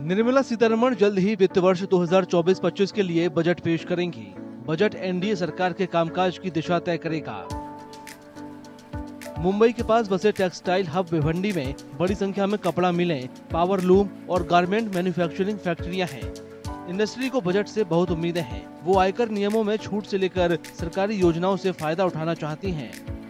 निर्मला सीतारमण जल्द ही वित्त वर्ष 2024-25 के लिए बजट पेश करेंगी। बजट एनडीए सरकार के कामकाज की दिशा तय करेगा। मुंबई के पास बसे टेक्सटाइल हब भिवंडी में बड़ी संख्या में कपड़ा मिलें, पावर लूम और गारमेंट मैन्युफैक्चरिंग फैक्ट्रियां हैं। इंडस्ट्री को बजट से बहुत उम्मीदें हैं। वो आयकर नियमों में छूट से लेकर सरकारी योजनाओं से फायदा उठाना चाहती हैं।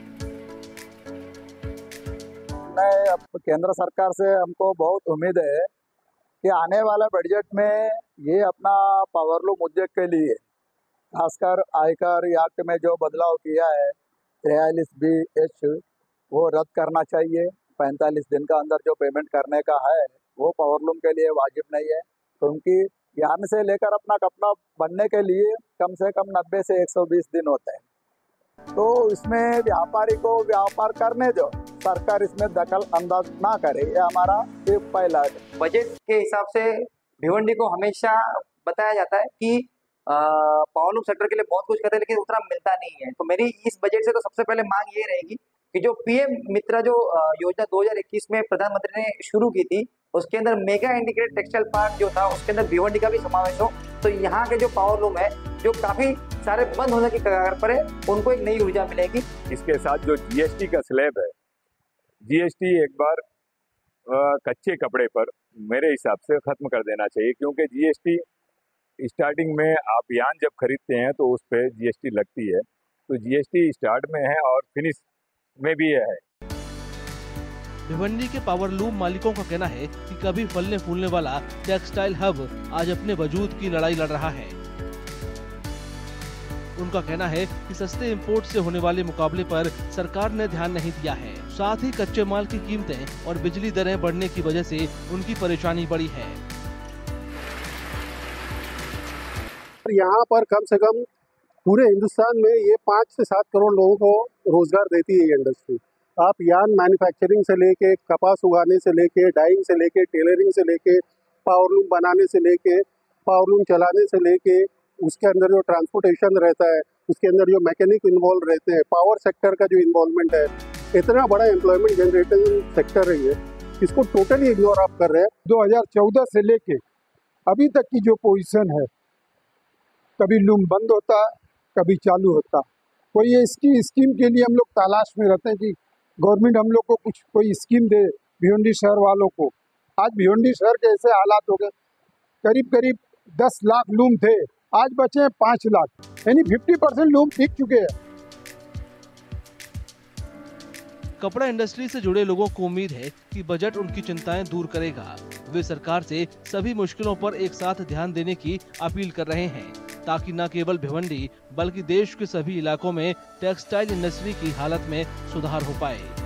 केंद्र सरकार से हमको बहुत उम्मीद है कि आने वाला बजट में ये अपना पावरलूम उद्योग के लिए खासकर आयकर एक्ट में जो बदलाव किया है 43B(H) वो रद्द करना चाहिए। 45 दिन का अंदर जो पेमेंट करने का है वो पावरलूम के लिए वाजिब नहीं है, क्योंकि यार्न से लेकर अपना कपड़ा बनने के लिए कम से कम 90 से 120 दिन होते हैं। तो इसमें व्यापारी को व्यापार करने दो, सरकार इसमें दखल अंदाज ना करे, ये हमारा एक पहला है। बजट के हिसाब से भिवंडी को हमेशा बताया जाता है कि पावरलूम सेक्टर के लिए बहुत कुछ करते हैं, लेकिन उतना मिलता नहीं है। तो मेरी इस बजट से तो सबसे पहले मांग ये रहेगी कि जो पीएम मित्रा जो योजना 2021 में प्रधानमंत्री ने शुरू की थी, उसके अंदर मेगा इंटीग्रेटेड टेक्सटाइल पार्क जो था उसके अंदर भिवंडी का भी समावेश हो, तो यहाँ के जो पावरलूम है जो काफी सारे बंद होने की कगार पर है, उनको एक नई ऊर्जा मिलेगी। इसके साथ जो जीएसटी का स्लैब है, जीएसटी एक बार कच्चे कपड़े पर मेरे हिसाब से खत्म कर देना चाहिए, क्योंकि जीएसटी स्टार्टिंग में आप यान जब खरीदते हैं तो उस पर जीएसटी लगती है, तो जीएसटी स्टार्ट में है और फिनिश में भी है। भिवंडी के पावरलूम मालिकों का कहना है कि कभी फलने फूलने वाला टेक्सटाइल हब आज अपने वजूद की लड़ाई लड़ रहा है। उनका कहना है कि सस्ते इंपोर्ट से होने वाले मुकाबले पर सरकार ने ध्यान नहीं दिया है। साथ ही कच्चे माल की कीमतें और बिजली दरें बढ़ने की वजह से उनकी परेशानी बढ़ी है। यहाँ पर कम से कम पूरे हिंदुस्तान में ये 5 से 7 करोड़ लोगों को रोजगार देती है ये इंडस्ट्री। आप यार्न मैन्युफैक्चरिंग से लेके, कपास उगाने से लेके, डाइंग से लेके, टेलरिंग से लेके, पावरलूम बनाने से लेके, पावरलूम चलाने से लेके, उसके अंदर जो ट्रांसपोर्टेशन रहता है, उसके अंदर जो मैकेनिक इन्वॉल्व रहते हैं, पावर सेक्टर का जो इन्वॉल्वमेंट है, इतना बड़ा एम्प्लॉयमेंट जनरेटिंग सेक्टर है ये, इसको टोटली इग्नोर आप कर रहे हैं। 2014 से लेके अभी तक की जो पोजीशन है, कभी लूम बंद होता, कभी चालू होता। कोई इसकी स्कीम के लिए हम लोग तलाश में रहते हैं कि गवर्नमेंट हम लोग को कुछ कोई स्कीम दे भिवंडी शहर वालों को। आज भिवंडी शहर के ऐसे हालात हो गए, करीब 10 लाख लूम थे, आज बचे हैं 5 लाख, यानी 50% लूम बिक चुके हैं। कपड़ा इंडस्ट्री से जुड़े लोगों को उम्मीद है कि बजट उनकी चिंताएं दूर करेगा। वे सरकार से सभी मुश्किलों पर एक साथ ध्यान देने की अपील कर रहे हैं, ताकि न केवल भिवंडी बल्कि देश के सभी इलाकों में टेक्सटाइल इंडस्ट्री की हालत में सुधार हो पाए।